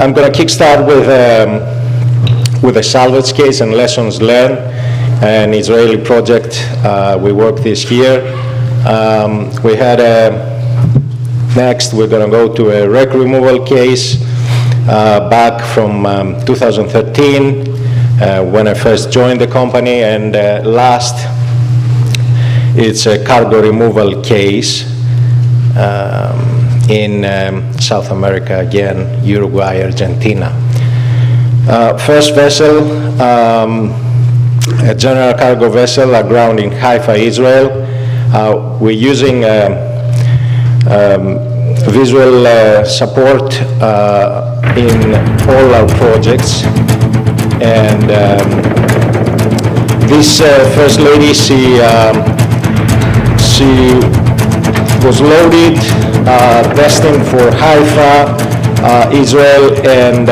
I'm going to kickstart with a salvage case and lessons learned, an Israeli project we worked this year. We had next we're going to go to a wreck removal case back from 2013 when I first joined the company, and last it's a cargo removal case in South America, again, Uruguay, Argentina. First vessel, a general cargo vessel aground in Haifa, Israel. We're using visual support in all our projects. And this first lady, she was loaded, destined for Haifa, Israel, and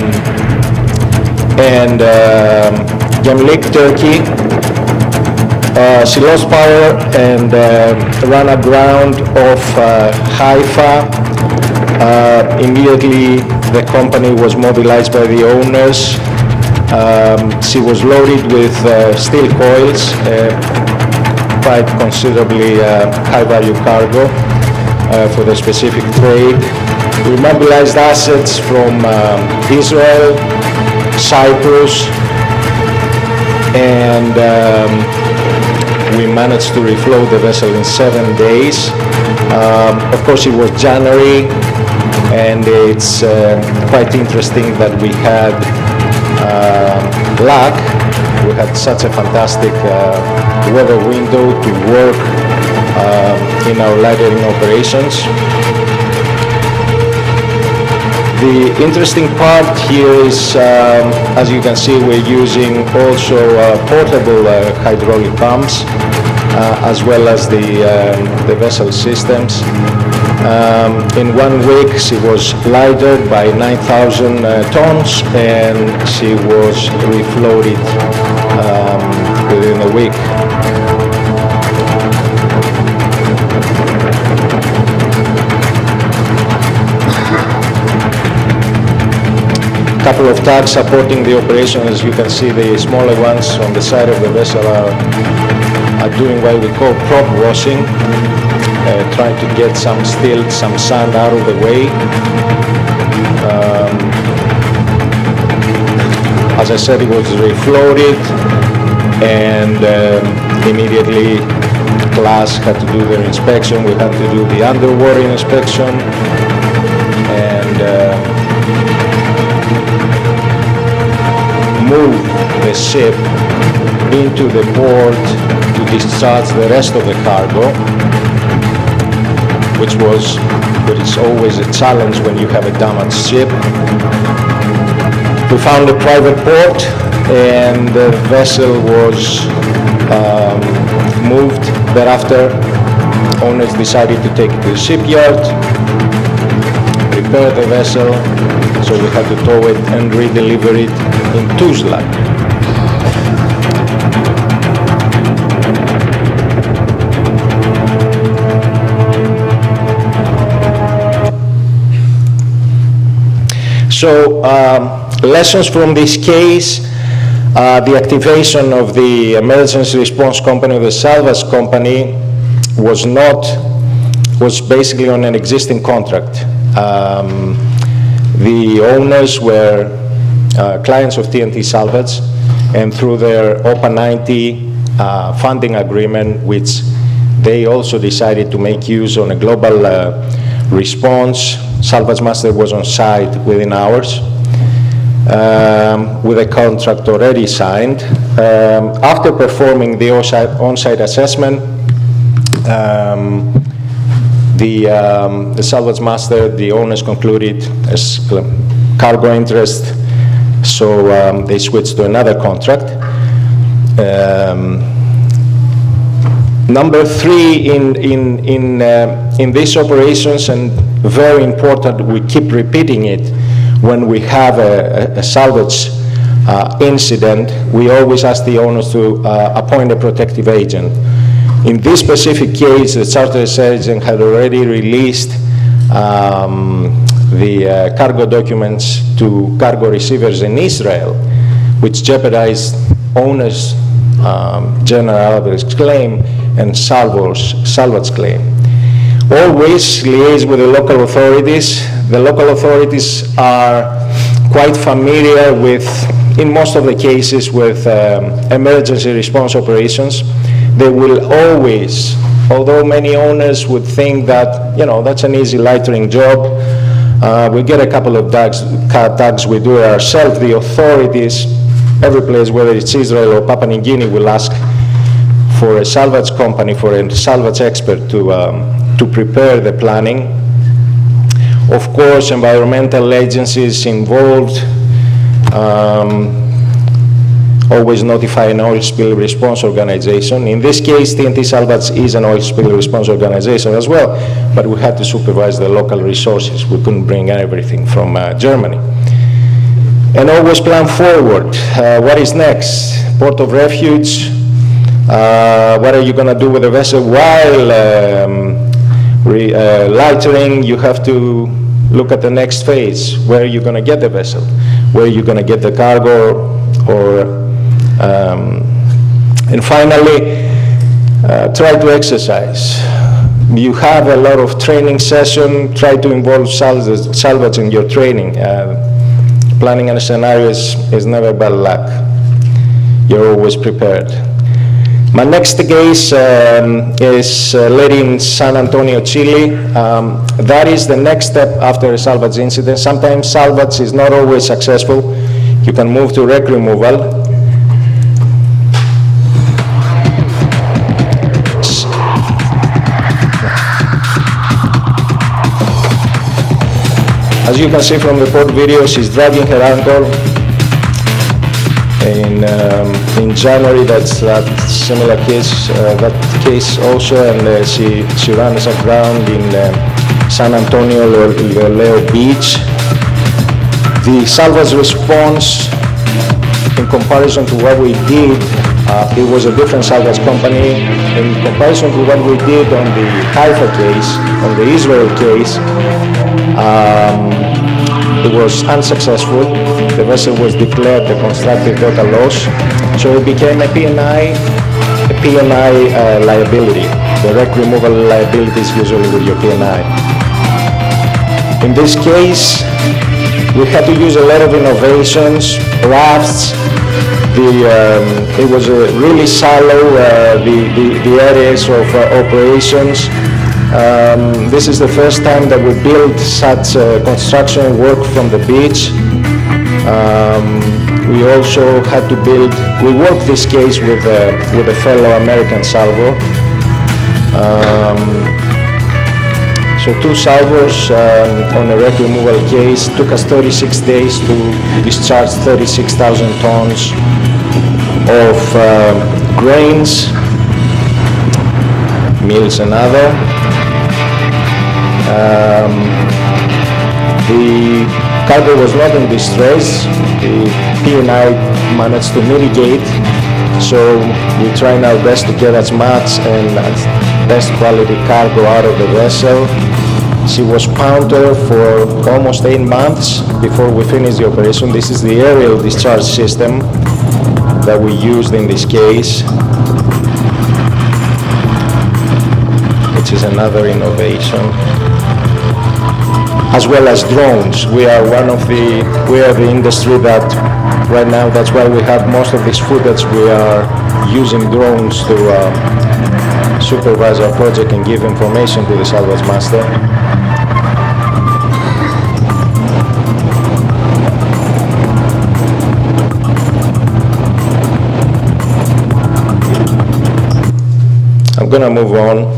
Gemlik, Turkey. She lost power and ran aground off Haifa. Immediately, the company was mobilized by the owners. She was loaded with steel coils, quite considerably high-value cargo for the specific trade. We mobilized assets from Israel, Cyprus, and we managed to refloat the vessel in 7 days. Of course, it was January, and it's quite interesting that we had luck. We had such a fantastic weather window to work in our lightering operations. The interesting part here is, as you can see, we're using also portable hydraulic pumps, as well as the vessel systems. In 1 week, she was lightered by 9,000 tons, and she was refloated within a week. Couple of tags supporting the operation. As you can see, the smaller ones on the side of the vessel are doing what we call prop washing, trying to get some silt, some sand out of the way. As I said, it was refloated, and immediately class had to do their inspection. We had to do the underwater inspection, and move the ship into the port to discharge the rest of the cargo, which is always a challenge when you have a damaged ship. We found a private port, and the vessel was moved. Thereafter, owners decided to take it to the shipyard, repair the vessel, so we had to tow it and redeliver it in Tuzla. So, lessons from this case: the activation of the emergency response company, the Salvage company, was basically on an existing contract. The owners were clients of T&T Salvage, and through their OPA 90 funding agreement, which they also decided to make use on a global response, Salvage Master was on site within hours with a contract already signed. After performing the on-site assessment, the Salvage Master, the owners concluded as cargo interest, so they switched to another contract. Number 3 in these operations, and very important, we keep repeating it when we have a salvage incident, we always ask the owners to appoint a protective agent. In this specific case, the charter agent had already released the cargo documents to cargo receivers in Israel, which jeopardized owners' general average claim and salvage claim. Always liaise with the local authorities. The local authorities are quite familiar with, in most of the cases, with emergency response operations. They will always, although many owners would think that, you know, that's an easy lightering job, we get a couple of tags, we do it ourselves, the authorities, every place, whether it's Israel or Papua New Guinea, will ask for a salvage company, for a salvage expert to prepare the planning. Of course, environmental agencies involved always notify an oil spill response organization. In this case, T&T Salvage is an oil spill response organization as well, but we had to supervise the local resources. We couldn't bring everything from Germany. And always plan forward. What is next? Port of refuge. What are you going to do with the vessel while lightering? You have to look at the next phase. Where are you going to get the vessel? Where are you going to get the cargo? And finally, try to exercise. You have a lot of training session. Try to involve salvage in your training. Planning a scenario is never bad luck. You're always prepared. My next case is laid in San Antonio, Chile. That is the next step after a salvage incident. Sometimes salvage is not always successful. You can move to wreck removal. As you can see from the port video, she's dragging her anchor. In January, that's that similar case, also, and she runs aground in San Antonio, Leo Beach. The salvage response, in comparison to what we did, it was a different salvage company. In comparison to what we did on the Haifa case, on the Israel case, it was unsuccessful. The vessel was declared a constructive total loss, so it became a P&I liability. The wreck removal liability is usually with your P&I. In this case, we had to use a lot of innovations, rafts. It was really shallow, the areas of operations. This is the first time that we built such construction work from the beach. We also had to build, we worked this case with a fellow American salvo. So 2 salvos on a wreck removal case. Took us 36 days to discharge 36,000 tons of grains, meals and other. The cargo was not in distress. The P&I managed to mitigate, so we're trying our best to get as much and best quality cargo out of the vessel. She was pounded for almost 8 months before we finished the operation. This is the aerial discharge system that we used in this case, which is another innovation, as well as drones. We are the industry that right now, that's why we have most of this footage. We are using drones to supervise our project and give information to the salvage master. I'm gonna move on.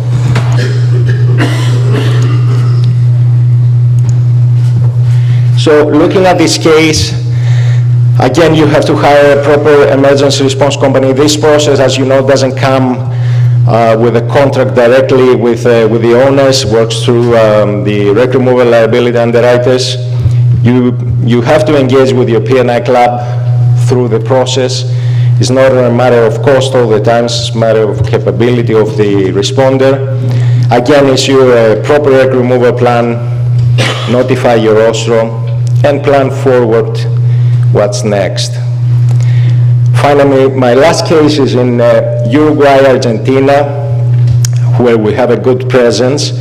So looking at this case, again, you have to hire a proper emergency response company. This process, as you know, doesn't come with a contract directly with the owners, works through the wreck removal liability underwriters. You have to engage with your P&I club through the process. It's not a matter of cost all the time, it's a matter of capability of the responder. Again, issue a proper wreck removal plan notify your rostrum, and plan forward what's next. Finally, my last case is in Uruguay, Argentina, where we have a good presence.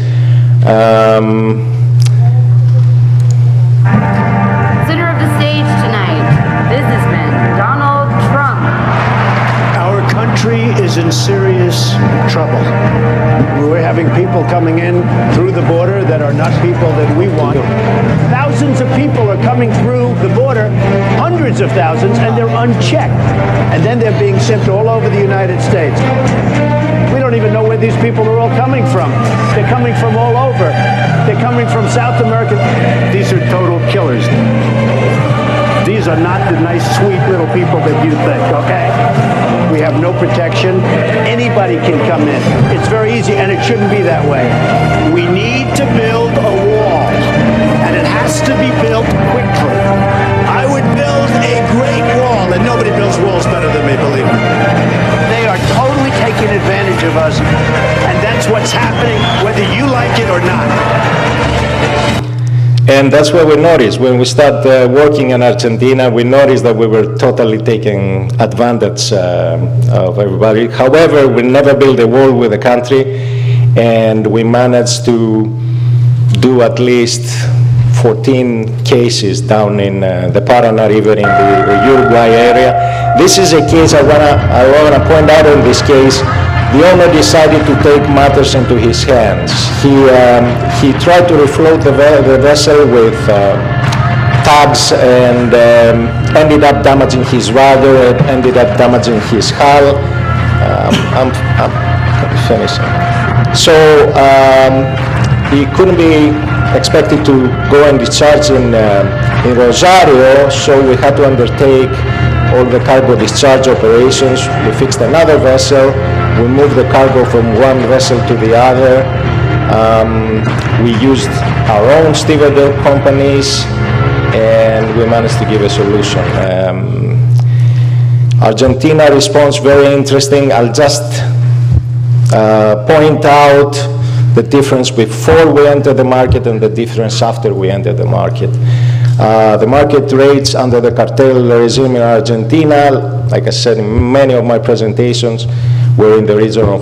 Center of the stage tonight, businessman Donald Trump. Our country is in serious trouble. We're having people coming in through the border that are not people that we want. Thousands of people are coming through the border, hundreds of thousands, and they're unchecked. And then they're being sent all over the United States. We don't even know where these people are all coming from. They're coming from all over. They're coming from South America. These are total killers. These are not the nice, sweet little people that you think, okay? We have no protection. Anybody can come in. It's very easy, and it shouldn't be that way. We need to build a wall, and it has to be built quickly. I would build a great wall, and nobody builds walls better than me, believe me. They are totally taking advantage of us, and that's what's happening, whether you like it or not. And that's what we noticed. When we started working in Argentina, we noticed that we were totally taking advantage of everybody. However, we never built a wall with the country, and we managed to do at least 14 cases down in the Paraná River in the Uruguay area. This is a case I wanna point out in this case. The owner decided to take matters into his hands. He tried to refloat the vessel with tugs and ended up damaging his rudder and ended up damaging his hull. I'm finishing. So he couldn't be expected to go and discharge in Rosario, so we had to undertake all the cargo discharge operations. We fixed another vessel. We moved the cargo from one vessel to the other. We used our own stevedore companies, and we managed to give a solution. Argentina response, very interesting. I'll just point out the difference before we entered the market and the difference after we entered the market. The market rates under the cartel regime in Argentina, like I said in many of my presentations, were in the region of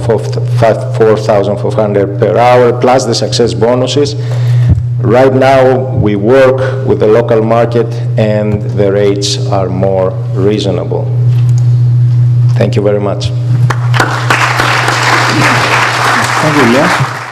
4,400 per hour, plus the success bonuses. Right now, we work with the local market, and the rates are more reasonable. Thank you very much. Thank you, Elias.